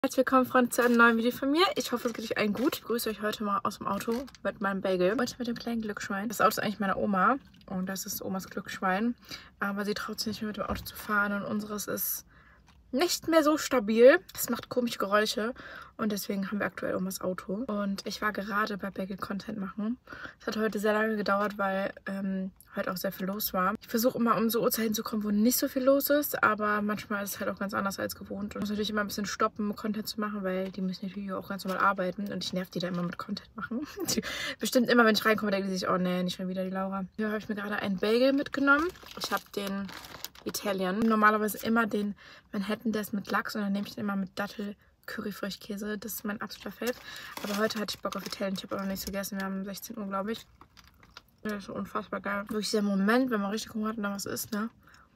Herzlich willkommen, Freunde, zu einem neuen Video von mir. Ich hoffe, es geht euch allen gut. Ich grüße euch heute mal aus dem Auto mit meinem Bagel. Heute mit dem kleinen Glücksschwein. Das Auto ist eigentlich meiner Oma und das ist Omas Glücksschwein. Aber sie traut sich nicht mehr mit dem Auto zu fahren und unseres ist nicht mehr so stabil. Es macht komische Geräusche und deswegen haben wir aktuell Omas Auto. Und ich war gerade bei Bagel Content machen. Es hat heute sehr lange gedauert, weil heute auch sehr viel los war. Ich versuche immer um so Uhrzeiten zu kommen, wo nicht so viel los ist, aber manchmal ist es halt auch ganz anders als gewohnt. Und ich muss natürlich immer ein bisschen stoppen, Content zu machen, weil die müssen natürlich auch ganz normal arbeiten und ich nerv die da immer mit Content machen. Bestimmt immer, wenn ich reinkomme, denken die sich, oh nee, nicht schon wieder die Laura. Hier habe ich mir gerade einen Bagel mitgenommen. Ich habe den Italian. Normalerweise immer den Manhattan, der ist mit Lachs und dann nehme ich den immer mit Dattel, Curry-Frischkäse. Das ist mein absoluter Fave. Aber heute hatte ich Bock auf Italian. Ich habe auch noch nichts gegessen. Wir haben 16 Uhr, glaube ich. Das ist so unfassbar geil. Wirklich der Moment, wenn man richtig Hunger hat und dann was isst, ne?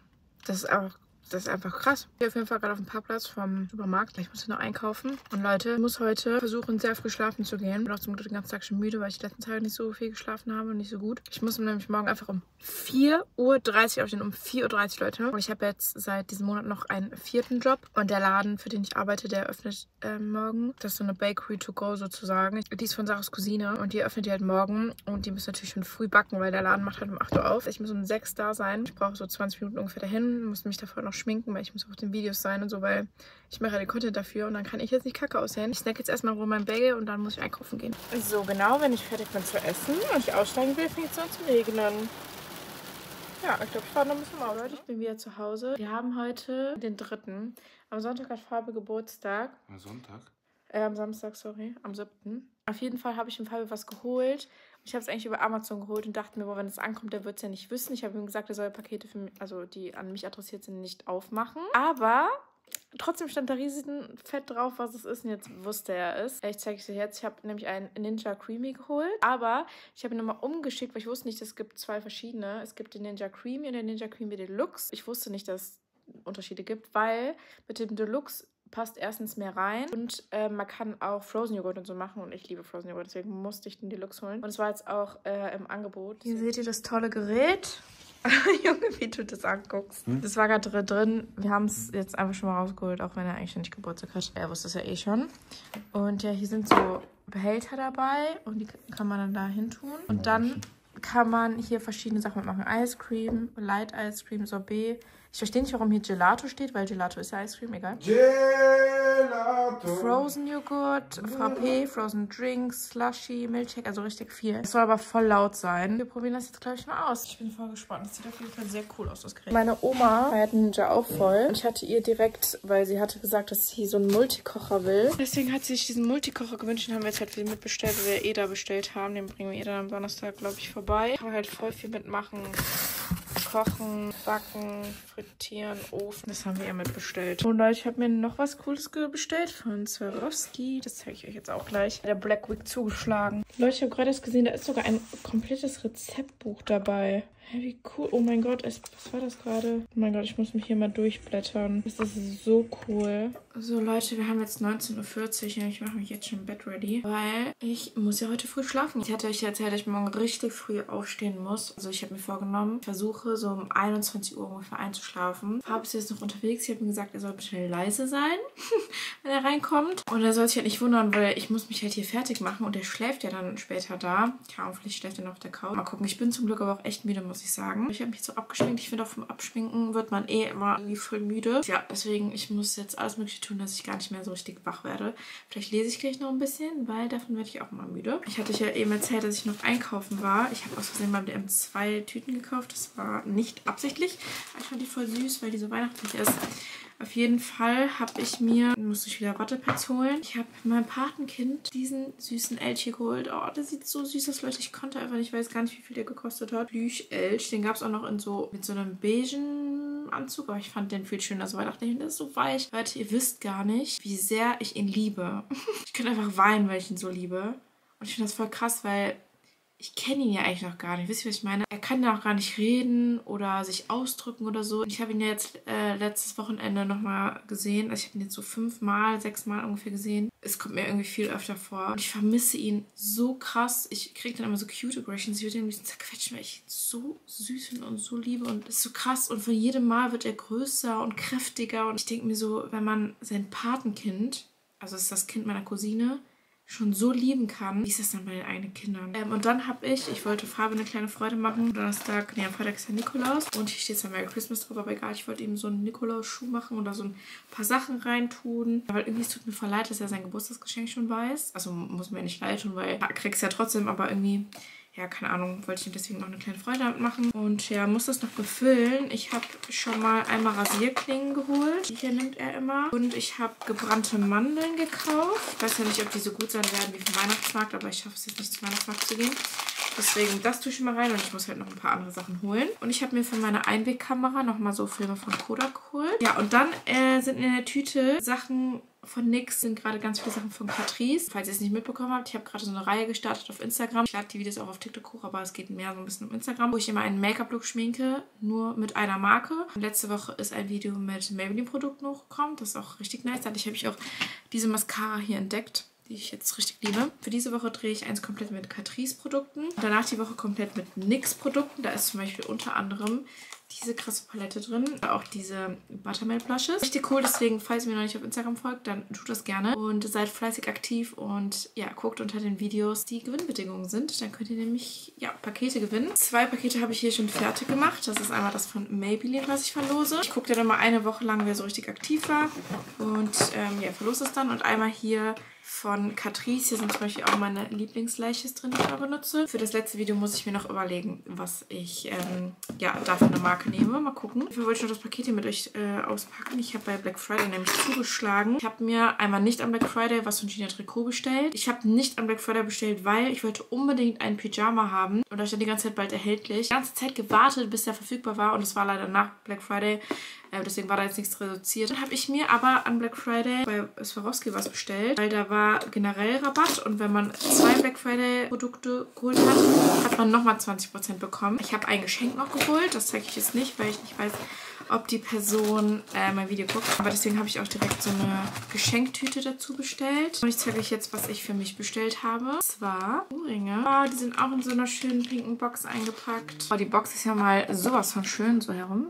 Das ist einfach krass. Ich bin auf jeden Fall gerade auf dem Parkplatz vom Supermarkt. Ich muss hier noch einkaufen. Und Leute, ich muss heute versuchen, sehr früh schlafen zu gehen. Ich bin auch zum Glück den ganzen Tag schon müde, weil ich die letzten Tage nicht so viel geschlafen habe und nicht so gut. Ich muss nämlich morgen einfach um 4:30 Uhr aufstehen. Um 4:30 Uhr, Leute. Und ich habe jetzt seit diesem Monat noch einen 4. Job. Und der Laden, für den ich arbeite, der öffnet morgen. Das ist so eine Bakery to go sozusagen. Die ist von Sarahs Cousine. Und die öffnet die halt morgen. Und die müssen natürlich schon früh backen, weil der Laden macht halt um 8 Uhr auf. Ich muss um 6 da sein. Ich brauche so 20 Minuten ungefähr dahin. Muss mich davor noch schminken, weil ich muss auf den Videos sein und so, weil ich mache ja den Content dafür und dann kann ich jetzt nicht kacke aussehen. Ich snack jetzt erstmal rum mein Bagel und dann muss ich einkaufen gehen. So, genau, wenn ich fertig bin zu essen und ich aussteigen will, fängt es an zu regnen. Ja, ich glaube, ich fahre noch ein bisschen mal, Leute. Ich bin wieder zu Hause. Wir haben heute den 3. Am Sonntag hat Fabi Geburtstag. Am Sonntag? Am Samstag, sorry. Am 7. Auf jeden Fall habe ich dem Fabi was geholt. Ich habe es eigentlich über Amazon geholt und dachte mir, boah, wenn es ankommt, der wird es ja nicht wissen. Ich habe ihm gesagt, er soll Pakete, für mich, also die an mich adressiert sind, nicht aufmachen. Aber trotzdem stand da riesen Fett drauf, was es ist. Und jetzt wusste er es. Ich zeige es dir jetzt. Ich habe nämlich einen Ninja Creamy geholt. Aber ich habe ihn nochmal umgeschickt, weil ich wusste nicht, es gibt 2 verschiedene. Es gibt den Ninja Creamy und den Ninja Creamy Deluxe. Ich wusste nicht, dass es Unterschiede gibt, weil mit dem Deluxe passt erstens mehr rein und man kann auch Frozen Joghurt und so machen und ich liebe Frozen Joghurt, deswegen musste ich den Deluxe holen. Und es war jetzt auch im Angebot. Hier seht ihr das tolle Gerät. Junge, wie du das anguckst. Das war gerade drin. Wir haben es jetzt einfach schon mal rausgeholt, auch wenn er eigentlich schon nicht Geburtstag hat. Er wusste es ja eh schon. Und ja, hier sind so Behälter dabei und die kann man dann da hin tun. Und dann kann man hier verschiedene Sachen mitmachen. Ice Cream, Light Ice Cream, Sorbet. Ich verstehe nicht, warum hier Gelato steht, weil Gelato ist ja Ice Cream, egal. Gelato. Frozen Joghurt, Frappé, Frozen Drinks, Slushy, Milkshake, also richtig viel. Es soll aber voll laut sein. Wir probieren das jetzt, glaube ich, mal aus. Ich bin voll gespannt. Das sieht auf jeden Fall sehr cool aus, das Gerät. Meine Oma feiert Ninja auch voll. Und ich hatte ihr direkt, weil sie hatte gesagt, dass sie so einen Multikocher will. Deswegen hat sie sich diesen Multikocher gewünscht und haben wir jetzt halt viel mitbestellt, weil wir da bestellt haben. Den bringen wir ihr dann am Donnerstag, glaube ich, vorbei. Kann man halt voll viel mitmachen. Kochen, backen, frittieren, Ofen. Das haben wir ihr mitbestellt. Und Leute, ich habe mir noch was Cooles bestellt von Swarovski. Das zeige ich euch jetzt auch gleich. Der Black Week zugeschlagen. Leute, ich habe gerade erst gesehen, da ist sogar ein komplettes Rezeptbuch dabei. Hä, wie cool. Oh mein Gott, was war das gerade? Oh mein Gott, ich muss mich hier mal durchblättern. Das ist so cool. So Leute, wir haben jetzt 19:40 Uhr und ich mache mich jetzt schon im Bett ready, weil ich muss ja heute früh schlafen. Ich hatte euch erzählt, dass ich morgen richtig früh aufstehen muss. Also ich habe mir vorgenommen, ich versuche so um 21 Uhr ungefähr einzuschlafen. Fabi ist jetzt noch unterwegs. Ich habe ihm gesagt, er soll bitte leise sein, wenn er reinkommt. Und er soll sich halt nicht wundern, weil ich muss mich halt hier fertig machen und er schläft ja dann später da. Keine Ahnung, vielleicht schläft er noch auf der Couch. Mal gucken, ich bin zum Glück aber auch echt müde, muss ich sagen. Ich habe mich so abgeschminkt. Ich finde, auch vom Abschminken wird man eh immer irgendwie voll müde. Ja, deswegen, ich muss jetzt alles Mögliche tun, dass ich gar nicht mehr so richtig wach werde. Vielleicht lese ich gleich noch ein bisschen, weil davon werde ich auch immer müde. Ich hatte euch ja eben erzählt, dass ich noch einkaufen war. Ich habe aus Versehen beim DM 2 Tüten gekauft. Das war nicht absichtlich. Ich fand die voll süß, weil die so weihnachtlich ist. Auf jeden Fall habe ich mir, musste ich wieder Wattepads holen. Ich habe meinem Patenkind diesen süßen Elch hier geholt. Oh, der sieht so süß aus, Leute. Ich konnte einfach nicht, ich weiß gar nicht, wie viel der gekostet hat. Plüsch-Elch. Den gab es auch noch in so, mit so einem beigen Anzug. Aber ich fand den viel schöner. So weihnachtlich. Der ist so weich. Leute, ihr wisst gar nicht, wie sehr ich ihn liebe. Ich könnte einfach weinen, weil ich ihn so liebe. Und ich finde das voll krass, weil ich kenne ihn ja eigentlich noch gar nicht. Wisst ihr, was ich meine? Er kann ja auch gar nicht reden oder sich ausdrücken oder so. Ich habe ihn ja jetzt letztes Wochenende nochmal gesehen. Also ich habe ihn jetzt so 5 Mal, 6 Mal ungefähr gesehen. Es kommt mir irgendwie viel öfter vor. Und ich vermisse ihn so krass. Ich kriege dann immer so cute Aggressions. Ich würde ihn ein bisschen zerquetschen, weil ich ihn so süß finde und so liebe. Und das ist so krass. Und von jedem Mal wird er größer und kräftiger. Und ich denke mir so, wenn man sein Patenkind also ist das Kind meiner Cousine, schon so lieben kann, wie ist das dann bei den eigenen Kindern? Und dann habe ich wollte Fabi eine kleine Freude machen. Donnerstag, am Freitag ist ja Nikolaus. Und hier steht zwar Merry Christmas drauf, aber egal, ich wollte ihm so einen Nikolaus-Schuh machen und da so ein paar Sachen reintun. Weil irgendwie es tut mir voll leid, dass er sein Geburtstagsgeschenk schon weiß. Also muss mir nicht leid tun, weil er kriegt es ja trotzdem, aber irgendwie... Ja, keine Ahnung, wollte ich ihm deswegen noch eine kleine Freude damit machen. Und ja, muss das noch befüllen. Ich habe schon mal einmal Rasierklingen geholt. Die hier nimmt er immer. Und ich habe gebrannte Mandeln gekauft. Ich weiß ja nicht, ob die so gut sein werden wie vom Weihnachtsmarkt, aber ich schaffe es jetzt nicht zum Weihnachtsmarkt zu gehen. Deswegen das tue ich schon mal rein und ich muss halt noch ein paar andere Sachen holen. Und ich habe mir für meine Einwegkamera nochmal so Filme von Kodak geholt. Ja, und dann sind in der Tüte Sachen... Von NYX sind gerade ganz viele Sachen von Catrice. Falls ihr es nicht mitbekommen habt, ich habe gerade so eine Reihe gestartet auf Instagram. Ich lade die Videos auch auf TikTok hoch, aber es geht mehr so ein bisschen um Instagram, wo ich immer einen Make-up-Look schminke, nur mit einer Marke. Und letzte Woche ist ein Video mit Maybelline-Produkten hochgekommen. Das ist auch richtig nice. Dadurch habe ich auch diese Mascara hier entdeckt, die ich jetzt richtig liebe. Für diese Woche drehe ich eins komplett mit Catrice-Produkten. Danach die Woche komplett mit NYX-Produkten. Da ist zum Beispiel unter anderem diese krasse Palette drin. Auch diese Buttermilk Blushes. Richtig cool, deswegen, falls ihr mir noch nicht auf Instagram folgt, dann tut das gerne. Und seid fleißig aktiv und ja, guckt unter den Videos, die Gewinnbedingungen sind. Dann könnt ihr nämlich, ja, Pakete gewinnen. 2 Pakete habe ich hier schon fertig gemacht. Das ist einmal das von Maybelline, was ich verlose. Ich gucke dann mal eine Woche lang, wer so richtig aktiv war. Und ja, verlose es dann. Und einmal hier von Catrice. Hier sind zum Beispiel auch meine Lieblingslashes drin, die ich immer benutze. Für das letzte Video muss ich mir noch überlegen, was ich ja, dafür eine Marke nehme. Mal gucken. Dafür wollte ich noch das Paket hier mit euch auspacken. Ich habe bei Black Friday nämlich zugeschlagen. Ich habe mir einmal nicht am Black Friday was von Gina Tricot bestellt. Ich habe nicht am Black Friday bestellt, weil ich wollte unbedingt einen Pyjama haben. Und da stand die ganze Zeit bald erhältlich. Die ganze Zeit gewartet, bis der verfügbar war. Und es war leider nach Black Friday. Deswegen war da jetzt nichts reduziert. Dann habe ich mir aber an Black Friday bei Swarovski was bestellt, weil da war generell Rabatt und wenn man 2 Black Friday Produkte geholt hat, hat man nochmal 20% bekommen. Ich habe ein Geschenk noch geholt, das zeige ich jetzt nicht, weil ich nicht weiß, ob die Person mein Video guckt. Aber deswegen habe ich auch direkt so eine Geschenktüte dazu bestellt. Und ich zeige euch jetzt, was ich für mich bestellt habe. Und zwar Ohrringe. Oh, die sind auch in so einer schönen pinken Box eingepackt. Oh, die Box ist ja mal sowas von schön so herum.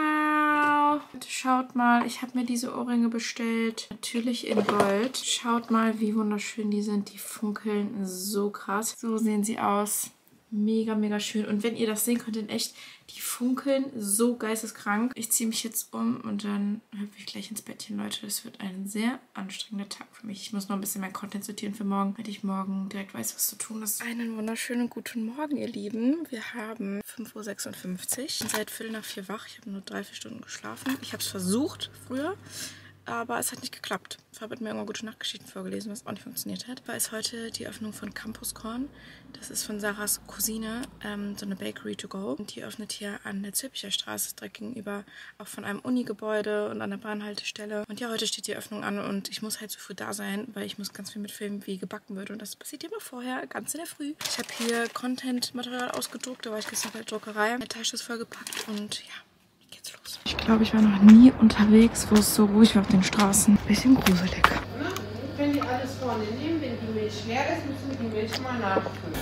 Wow, schaut mal, ich habe mir diese Ohrringe bestellt, natürlich in Gold. Schaut mal, wie wunderschön die sind, die funkeln so krass. So sehen sie aus. Mega, mega schön. Und wenn ihr das sehen könnt, in echt, die funkeln so geisteskrank. Ich ziehe mich jetzt um und dann hüpfe ich gleich ins Bettchen, Leute. Das wird ein sehr anstrengender Tag für mich. Ich muss noch ein bisschen mehr Content sortieren für morgen, damit ich morgen direkt weiß, was zu tun ist. Einen wunderschönen guten Morgen, ihr Lieben. Wir haben 5:56 Uhr. Ich bin seit 3:45 wach. Ich habe nur 3-4 Stunden geschlafen. Ich habe es versucht früher, aber es hat nicht geklappt. Fabi hat mir irgendwann gute Nachtgeschichten vorgelesen, was auch nicht funktioniert hat. War es heute die Öffnung von Campus Corn. Das ist von Sarahs Cousine, so eine Bakery to go. Und die öffnet hier an der Zülpicher Straße, direkt gegenüber, auch von einem Uni-Gebäude und an der Bahnhaltestelle. Und ja, heute steht die Öffnung an und ich muss halt so früh da sein, weil ich muss ganz viel mitfilmen, wie gebacken wird. Und das passiert immer vorher, ganz in der Früh. Ich habe hier Content-Material ausgedruckt, da war ich gestern bei der Druckerei. Meine Tasche ist vollgepackt und ja. Geht's los. Ich glaube, ich war noch nie unterwegs, wo es so ruhig war auf den Straßen. Bisschen gruselig. Wenn die alles vorne nehmen, wenn die Milch leer ist, müssen wir die Milch mal nachfüllen.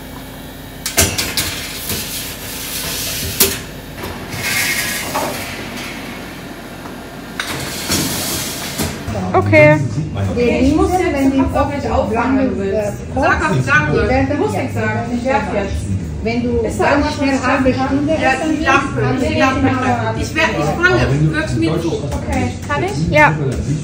Okay. Ich muss jetzt, wenn die auch nicht auffangen willst. Sag dir. Du musst nichts sagen. Ich werfe jetzt. Wenn du ganz schnell halbe Stunde... Ja, die Lampe. Ich fange. Wirkst mir zu. Okay. Kann ich? Ja.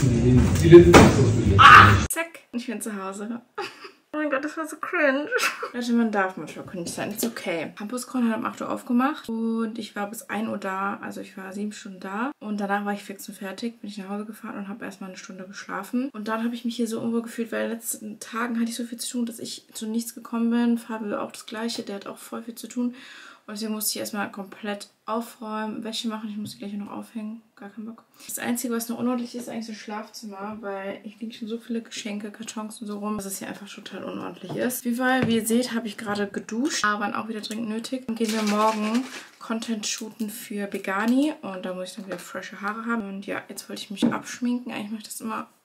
Zack. Ich bin zu Hause. Oh mein Gott, das war so cringe. Leute, man darf manchmal cringe sein. Ist okay. Campus Corn hat um 8 Uhr aufgemacht und ich war bis 1 Uhr da. Also ich war 7 Stunden da. Und danach war ich fix und fertig. Bin ich nach Hause gefahren und habe erstmal eine Stunde geschlafen. Und dann habe ich mich hier so unwohl gefühlt, weil in den letzten Tagen hatte ich so viel zu tun, dass ich zu nichts gekommen bin. Fabio auch das Gleiche. Der hat auch voll viel zu tun. Und deswegen musste ich erstmal komplett aufräumen, Wäsche machen. Ich muss die gleich noch aufhängen. Gar keinen Bock. Das Einzige, was noch unordentlich ist, ist eigentlich das Schlafzimmer, weil hier liegen schon so viele Geschenke, Kartons und so rum, dass es hier einfach total unordentlich ist. Auf jeden Fall, wie ihr seht, habe ich gerade geduscht, aber waren auch wieder dringend nötig. Dann gehen wir morgen Content shooten für Begani und da muss ich dann wieder frische Haare haben. Und ja, jetzt wollte ich mich abschminken. Eigentlich mache ich das immer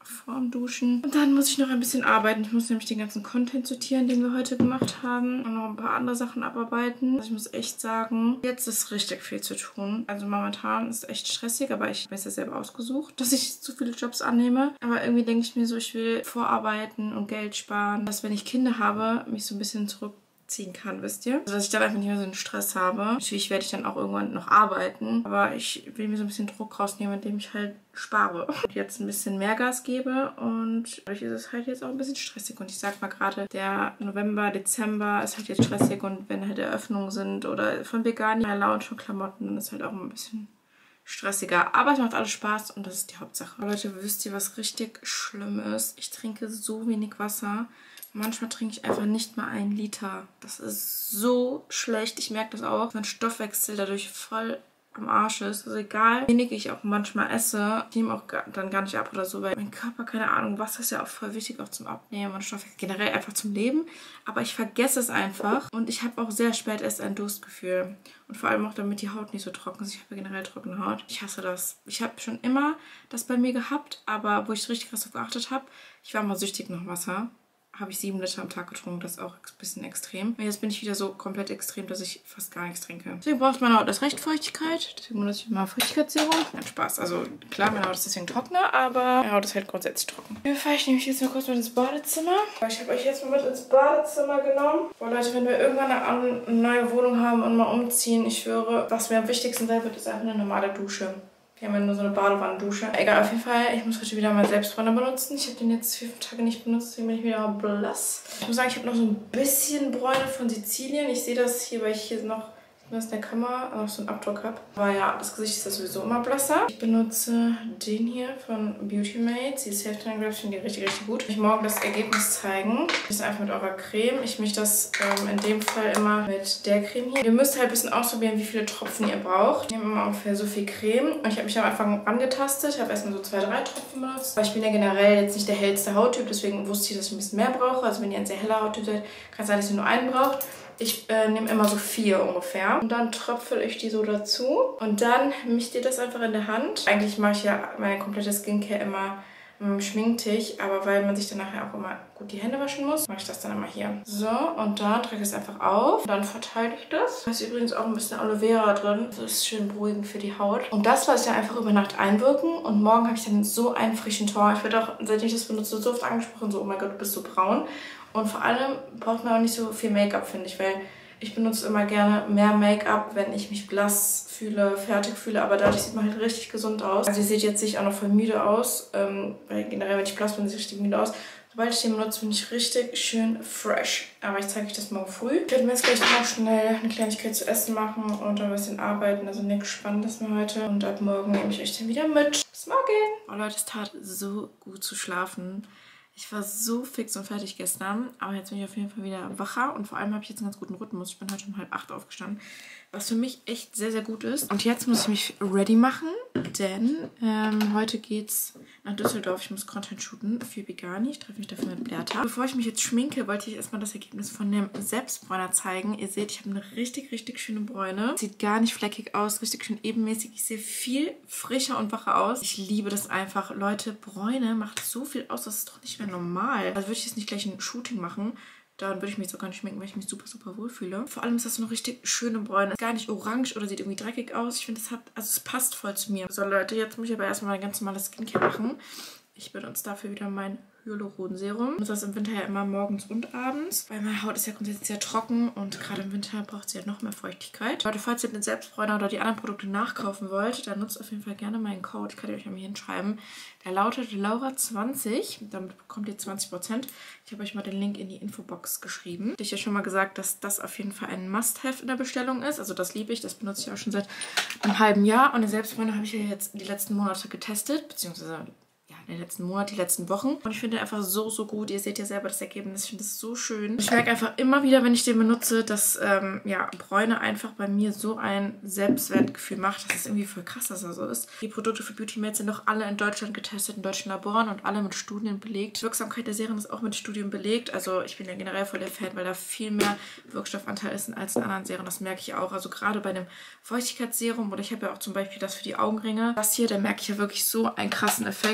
vorm Duschen. Und dann muss ich noch ein bisschen arbeiten. Ich muss nämlich den ganzen Content sortieren, den wir heute gemacht haben. Und noch ein paar andere Sachen abarbeiten. Also ich muss echt sagen, jetzt ist richtig viel zu tun. Also momentan ist es echt stressig, aber ich habe mir das ja selber ausgesucht, dass ich zu viele Jobs annehme. Aber irgendwie denke ich mir so, ich will vorarbeiten und Geld sparen, dass wenn ich Kinder habe, mich so ein bisschen zurückziehen kann, wisst ihr? Also, dass ich dann einfach nicht mehr so einen Stress habe. Natürlich werde ich dann auch irgendwann noch arbeiten, aber ich will mir so ein bisschen Druck rausnehmen, indem ich halt spare und jetzt ein bisschen mehr Gas gebe und dadurch ist es halt jetzt auch ein bisschen stressig und ich sag mal gerade, der November, Dezember ist halt jetzt stressig und wenn halt Eröffnungen sind oder von Vegani, Lounge von Klamotten, dann ist halt auch ein bisschen stressiger. Aber es macht alles Spaß und das ist die Hauptsache. Aber Leute, wisst ihr, was richtig schlimm ist? Ich trinke so wenig Wasser. Manchmal trinke ich einfach nicht mal 1 Liter. Das ist so schlecht. Ich merke das auch. Mein Stoffwechsel dadurch voll am Arsch ist. Also egal, wie wenig ich auch manchmal esse, ich nehme auch dann gar nicht ab oder so, weil mein Körper, keine Ahnung, Wasser ist ja auch voll wichtig auch zum Abnehmen und Stoffwechsel generell einfach zum Leben. Aber ich vergesse es einfach und ich habe auch sehr spät erst ein Durstgefühl. Und vor allem auch, damit die Haut nicht so trocken ist. Ich habe ja generell trockene Haut. Ich hasse das. Ich habe schon immer das bei mir gehabt, aber wo ich richtig krass darauf geachtet habe, ich war mal süchtig nach Wasser. Habe ich 7 Liter am Tag getrunken. Das ist auch ein bisschen extrem. Und jetzt bin ich wieder so komplett extrem, dass ich fast gar nichts trinke. Deswegen braucht meine Haut erst recht Feuchtigkeit. Deswegen benutze ich mal Feuchtigkeitsserum. Nein, Spaß. Also klar, meine Haut ist deswegen trockener, aber meine Haut ist halt grundsätzlich trocken. Hier fahre ich nämlich jetzt mal kurz mit ins Badezimmer. Ich habe euch jetzt mal mit ins Badezimmer genommen. Boah Leute, wenn wir irgendwann eine neue Wohnung haben und mal umziehen, ich schwöre, was mir am wichtigsten sein wird, ist einfach eine normale Dusche. Wir haben ja nur so eine Badewannendusche. Egal, auf jeden Fall. Ich muss heute wieder mal Selbstbräuner benutzen. Ich habe den jetzt 4 Tage nicht benutzt, deswegen bin ich wieder blass. Ich muss sagen, ich habe noch so ein bisschen Bräune von Sizilien. Ich sehe das hier, weil ich hier noch in der Kamera noch so einen Abdruck habe. Aber ja, das Gesicht ist ja sowieso immer blasser. Ich benutze den hier von Beauty Mate. Die Self-Tan Grab, ich finde die richtig, richtig gut. Ich morgen das Ergebnis zeigen. Das ist einfach mit eurer Creme. Ich mische das in dem Fall immer mit der Creme hier. Ihr müsst halt ein bisschen ausprobieren, wie viele Tropfen ihr braucht. Ich nehme immer ungefähr so viel Creme. Und ich habe mich am Anfang angetastet. Ich habe erstmal so 2, 3 Tropfen benutzt. Aber ich bin ja generell jetzt nicht der hellste Hauttyp. Deswegen wusste ich, dass ich ein bisschen mehr brauche. Also wenn ihr ein sehr heller Hauttyp seid, kann es sein, dass ihr nur einen braucht. Ich nehme immer so 4 ungefähr. Und dann tröpfel ich die so dazu. Und dann mischt ihr das einfach in der Hand. Eigentlich mache ich ja meine komplette Skincare immer schminktig. Aber weil man sich dann nachher auch immer gut die Hände waschen muss, mache ich das dann immer hier. So, und dann trage ich es einfach auf. Und dann verteile ich das. Da ist übrigens auch ein bisschen Aloe Vera drin. Das ist schön beruhigend für die Haut. Und das lasse ich dann einfach über Nacht einwirken. Und morgen habe ich dann so einen frischen Ton. Ich werde auch, seitdem ich das benutze, so oft angesprochen, so, oh mein Gott, du bist so braun. Und vor allem braucht man auch nicht so viel Make-up, finde ich, weil ich benutze immer gerne mehr Make-up, wenn ich mich blass fühle, fertig fühle, aber dadurch sieht man halt richtig gesund aus. Also ihr seht jetzt sich auch noch voll müde aus, weil generell, wenn ich blass bin, sieht ich richtig müde aus. Sobald ich den benutze, bin ich richtig schön fresh. Aber ich zeige euch das morgen früh. Ich werde mir jetzt gleich noch schnell eine Kleinigkeit zu essen machen und ein bisschen arbeiten. Also nichts Spannendes mehr heute. Und ab morgen nehme ich euch dann wieder mit. Bis morgen! Oh Leute, es tat so gut zu schlafen. Ich war so fix und fertig gestern, aber jetzt bin ich auf jeden Fall wieder wacher und vor allem habe ich jetzt einen ganz guten Rhythmus. Ich bin heute um 7:30 aufgestanden, was für mich echt sehr, sehr gut ist. Und jetzt muss ich mich ready machen, denn heute geht's nach Düsseldorf. Ich muss Content shooten für Vegani. Ich treffe mich dafür mit Bertha. Bevor ich mich jetzt schminke, wollte ich erstmal das Ergebnis von dem Selbstbräuner zeigen. Ihr seht, ich habe eine richtig, richtig schöne Bräune. Sieht gar nicht fleckig aus, richtig schön ebenmäßig. Ich sehe viel frischer und wacher aus. Ich liebe das einfach. Leute, Bräune macht so viel aus, das ist doch nicht mehr normal. Also würde ich jetzt nicht gleich ein Shooting machen, dann würde ich mich jetzt auch gar nicht schminken, weil ich mich super, super wohl fühle. Vor allem ist das so eine richtig schöne Bräune. Ist gar nicht orange oder sieht irgendwie dreckig aus. Ich finde, es passt voll zu mir. So Leute, jetzt muss ich aber erstmal ein ganz normales Skincare machen. Ich benutze dafür wieder mein Hyaluronserum. Ich benutze das im Winter ja immer morgens und abends, weil meine Haut ist ja grundsätzlich sehr trocken und gerade im Winter braucht sie ja noch mehr Feuchtigkeit. Leute, falls ihr den Selbstbräuner oder die anderen Produkte nachkaufen wollt, dann nutzt auf jeden Fall gerne meinen Code. Ich kann euch mal hier hinschreiben. Der lautet Laura20. Damit bekommt ihr 20%. Ich habe euch mal den Link in die Infobox geschrieben. Ich habe ja schon mal gesagt, dass das auf jeden Fall ein Must-Have in der Bestellung ist. Also das liebe ich. Das benutze ich auch schon seit einem halben Jahr. Und den Selbstbräuner habe ich ja jetzt die letzten Monate getestet, beziehungsweise den letzten Monat, die letzten Wochen. Und ich finde den einfach so, so gut. Ihr seht ja selber das Ergebnis. Ich finde es so schön. Ich merke einfach immer wieder, wenn ich den benutze, dass ja, Bräune einfach bei mir so ein Selbstwertgefühl macht. Das ist irgendwie voll krass, dass das so ist. Die Produkte für Beauty Mate sind doch alle in Deutschland getestet, in deutschen Laboren und alle mit Studien belegt. Die Wirksamkeit der Serien ist auch mit Studien belegt. Also ich bin ja generell voll der Fan, weil da viel mehr Wirkstoffanteil ist als in anderen Serien. Das merke ich auch. Also gerade bei dem Feuchtigkeitsserum oder ich habe ja auch zum Beispiel das für die Augenringe. Das hier, da merke ich ja wirklich so einen krassen Effekt. Also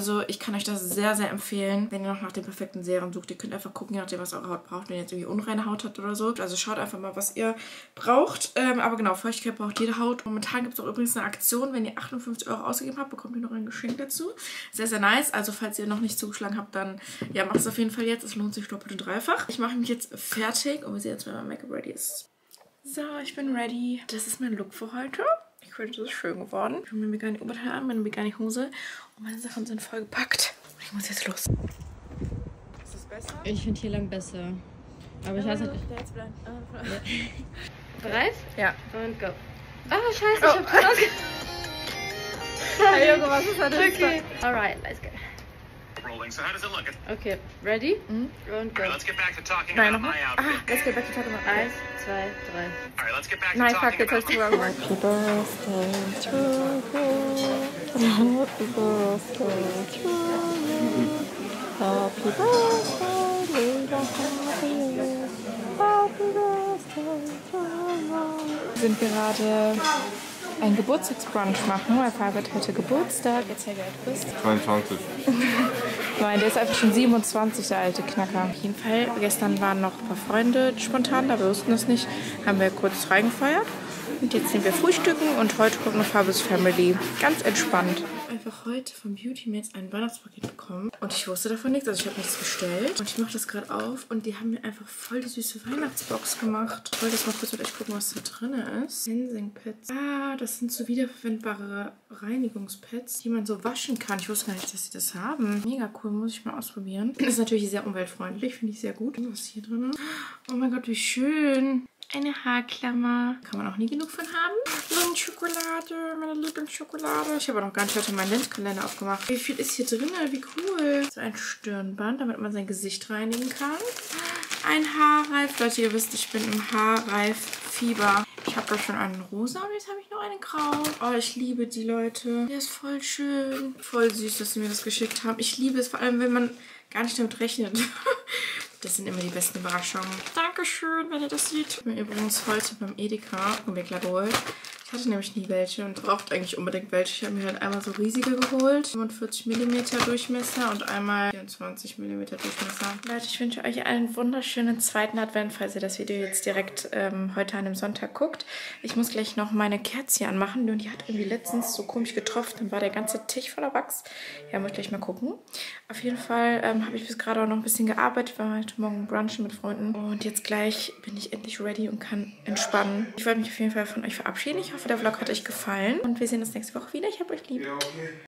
Also ich kann euch das sehr, sehr empfehlen, wenn ihr noch nach dem perfekten Serum sucht. Ihr könnt einfach gucken, je nachdem, was eure Haut braucht, wenn ihr jetzt irgendwie unreine Haut habt oder so. Also schaut einfach mal, was ihr braucht. Aber genau, Feuchtigkeit braucht jede Haut. Momentan gibt es auch übrigens eine Aktion. Wenn ihr 58 € ausgegeben habt, bekommt ihr noch ein Geschenk dazu. Sehr, sehr nice. Also falls ihr noch nicht zugeschlagen habt, dann ja, macht es auf jeden Fall jetzt. Es lohnt sich doppelt und dreifach. Ich mache mich jetzt fertig und wir sehen jetzt, wenn mein Make-up ready ist. So, ich bin ready. Das ist mein Look für heute. Ich finde, das ist schön geworden. Ich habe mir gar nicht Oberteil an, meine gar nicht Hose. Und meine Sachen sind voll gepackt. Ich muss jetzt los. Ist das besser? Ich finde hier lang besser. Aber ich weiß nicht. Bereit? Ja. Und go. Oh, scheiße, ich hab schon ausge... Hey, Junge, was ist das denn? Okay. Alright, let's go. Rolling. So how does it look? Okay, ready? Und go. Alright, let's get back to talking Nein, about nochmal. my outfit. Let's get back to talking about 1, 2, 3. Alright, let's get back to Nein, fuck, talking jetzt hast about du wrong. Happy birthday to you. Happy birthday to you. Happy birthday, lieber Harry. Happy birthday to you. Wir sind gerade ein Geburtstagsbrunch machen, weil Fabi hat heute Geburtstag. Erzähl, wie alt du bist. 22. Nein, der ist einfach schon 27, der alte Knacker. Auf jeden Fall, gestern waren noch ein paar Freunde spontan, da wir wussten es nicht, haben wir kurz reingefeiert. Und jetzt sind wir frühstücken und heute kommt noch Fabis Family. Ganz entspannt. Einfach heute vom Beauty Mates ein Weihnachtspaket bekommen. Und ich wusste davon nichts, also ich habe nichts bestellt. Und ich mache das gerade auf und die haben mir einfach voll die süße Weihnachtsbox gemacht. Ich wollte jetzt mal kurz mit euch gucken, was da drin ist. Cleansing-Pads. Ah, das sind so wiederverwendbare Reinigungspads, die man so waschen kann. Ich wusste gar nicht, dass sie das haben. Mega cool, muss ich mal ausprobieren. Das ist natürlich sehr umweltfreundlich, finde ich sehr gut. Was ist hier drin? Oh mein Gott, wie schön. Eine Haarklammer. Kann man auch nie genug von haben. Lindschokolade, meine Lieblingsschokolade. Ich habe noch gar nicht heute meinen Lindkalender aufgemacht. Wie viel ist hier drin? Wie cool. So ein Stirnband, damit man sein Gesicht reinigen kann. Ein Haarreif. Leute, ihr wisst, ich bin im Haarreif-Fieber. Ich habe da schon einen rosa und jetzt habe ich noch einen grau. Oh, ich liebe die, Leute. Der ist voll schön. Voll süß, dass sie mir das geschickt haben. Ich liebe es, vor allem, wenn man gar nicht damit rechnet. Das sind immer die besten Überraschungen. Dankeschön, wenn ihr das seht. Ich habe mir übrigens heute beim Edeka Umwickler geholt. Ich hatte nämlich nie welche und brauchte eigentlich unbedingt welche. Ich habe mir halt einmal so riesige geholt. 45 mm Durchmesser und einmal 24 mm Durchmesser. Leute, ich wünsche euch einen wunderschönen zweiten Advent, falls ihr das Video jetzt direkt heute an dem Sonntag guckt. Ich muss gleich noch meine Kerze anmachen. Und die hat irgendwie letztens so komisch getropft. Dann war der ganze Tisch voller Wachs. Ja, muss ich gleich mal gucken. Auf jeden Fall habe ich bis gerade auch noch ein bisschen gearbeitet. Wir waren heute Morgen brunchen mit Freunden. Und jetzt gleich bin ich endlich ready und kann entspannen. Ich wollte mich auf jeden Fall von euch verabschieden. Ich hoffe, der Vlog hat euch gefallen. Und wir sehen uns nächste Woche wieder. Ich hab euch lieb. Ja, okay.